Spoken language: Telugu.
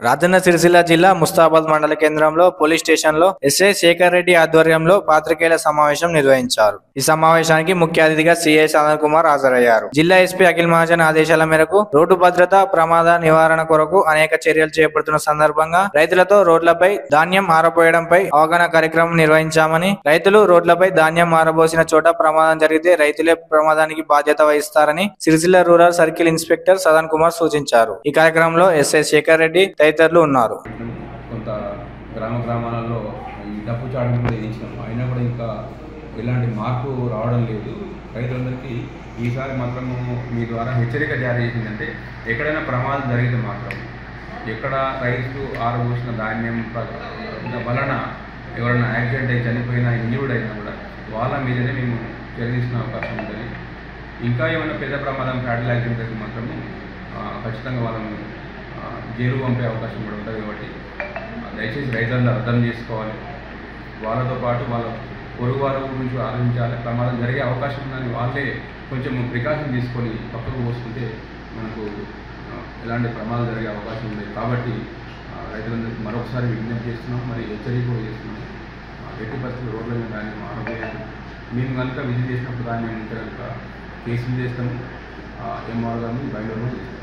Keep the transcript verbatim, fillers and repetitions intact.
రాజన్న సిరిసిల్ల జిల్లా ముస్తాబాద్ మండల కేంద్రంలో పోలీస్ స్టేషన్లో ఎస్ఐ శేఖర్ రెడ్డి ఆధ్వర్యంలో పాత్రికేయుల సమావేశం నిర్వహించారు. ఈ సమావేశానికి ముఖ్య అతిథిగా సిఐ సదన్ కుమార్ హాజరయ్యారు. జిల్లా ఎస్పీ అఖిల్ మహాజన్ ఆదేశాల మేరకు రోడ్డు భద్రత, ప్రమాద నివారణ కొరకు అనేక చర్యలు చేపడుతున్న సందర్భంగా రైతులతో రోడ్లపై ధాన్యం ఆరబోయడంపై అవగాహన కార్యక్రమం నిర్వహించామని, రైతులు రోడ్లపై ధాన్యం ఆరబోసిన చోట ప్రమాదం జరిగితే రైతులే ప్రమాదానికి బాధ్యత వహిస్తారని Sircilla rural circle inspector Sadan Kumar సూచించారు. ఈ కార్యక్రమంలో ఎస్ఐ శేఖర్ రెడ్డి తదితరులు ఉన్నారు. కొంత గ్రామ గ్రామాలలో ఈ డప్పు చాటును కూడా వేయించినాం. అయినా కూడా ఇంకా ఎలాంటి మార్పు రావడం లేదు. రైతులందరికీ ఈసారి మాత్రము మీ ద్వారా హెచ్చరిక జారీ చేసిందంటే, ఎక్కడైనా ప్రమాదం జరిగితే మాత్రం, ఎక్కడ రైతు ఆరబోసిన ధాన్యం వలన ఎవరైనా యాక్సిడెంట్ అయి చనిపోయినా, ఇంజూర్డ్ అయినా కూడా వాళ్ళ మీదనే మేము చర్య తీసుకునే అవకాశం ఉంటుంది. ఇంకా ఏమైనా పెద్ద ప్రమాదం, ఫ్యాటల్ యాక్సిడెంట్ అయితే మాత్రము ఖచ్చితంగా వాళ్ళను జైలు పంపే అవకాశం కూడా ఉంటుంది. కాబట్టి దయచేసి రైతులందరూ అర్థం చేసుకోవాలి. వాళ్ళతో పాటు వాళ్ళ పొరుగు వారి గురించి ఆలోచించాలి. ప్రమాదం జరిగే అవకాశం ఉందని వాళ్ళే కొంచెం ప్రికాషన్ తీసుకొని పక్కకు పోసుకుంటే మనకు ఎలాంటి ప్రమాదం జరిగే అవకాశం ఉంది. కాబట్టి రైతులందరికీ మరొకసారి విజ్ఞప్తి చేస్తున్నాం, మరి హెచ్చరిక కూడా చేస్తున్నాం. ఎట్టి పరిస్థితులు రోడ్ల మీద దాన్ని ఆరోగ్యం మేము కనుక విజిట్ చేసినప్పుడు దాన్ని ఉంటే కనుక కేసులు చేస్తాము, ఎంఆర్ గారిని బయట చేస్తాము.